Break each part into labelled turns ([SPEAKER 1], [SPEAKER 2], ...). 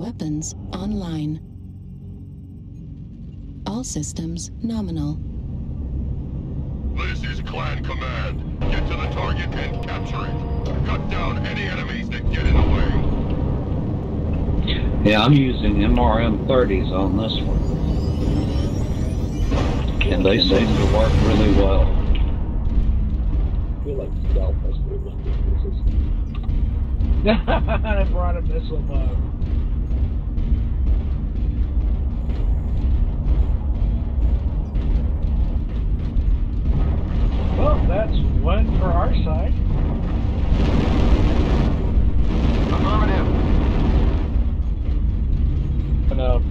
[SPEAKER 1] Weapons online. All systems nominal.
[SPEAKER 2] This is Clan Command. Get to the target and capture it. Cut down any enemies that get in the way.
[SPEAKER 3] Yeah, I'm using MRM-30s on this one. And they seem to work really well.
[SPEAKER 4] I feel like stealth has to be
[SPEAKER 5] I brought a missile bomb. Well, that's one for our side.
[SPEAKER 2] Affirmative.
[SPEAKER 5] No.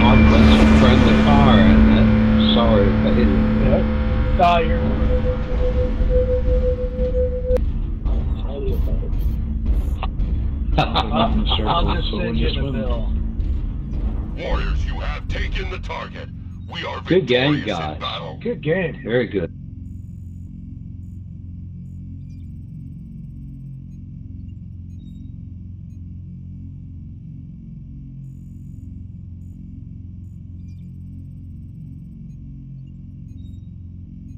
[SPEAKER 3] I put some friendly fire in that. Sorry, Vader.
[SPEAKER 5] Yeah. Oh, you're.
[SPEAKER 4] Highly offended.
[SPEAKER 5] I'll just send you the bill.
[SPEAKER 2] Warriors, you have taken the target. We are
[SPEAKER 3] Good game,
[SPEAKER 2] victorious
[SPEAKER 3] guys.
[SPEAKER 2] in battle.
[SPEAKER 5] Good game.
[SPEAKER 3] Very good.